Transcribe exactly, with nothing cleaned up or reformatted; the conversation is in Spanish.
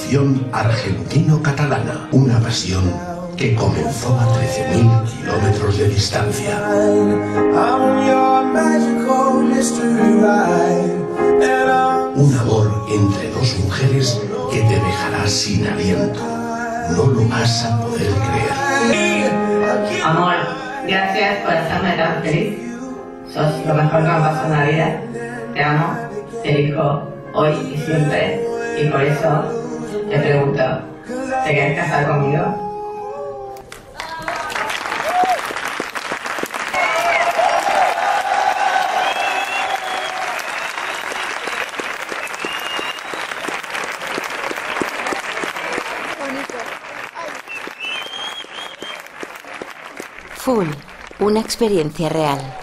tradición argentino-catalana, una pasión que comenzó a trece mil kilómetros de distancia. Un amor entre dos mujeres que te dejará sin aliento. No lo vas a poder creer. Amor, gracias por hacerme tan feliz. Sos lo mejor que me pasó en la vida. Te amo, te elijo hoy y siempre. Y por eso te pregunto, ¿te querés casar conmigo? Full, una experiencia real.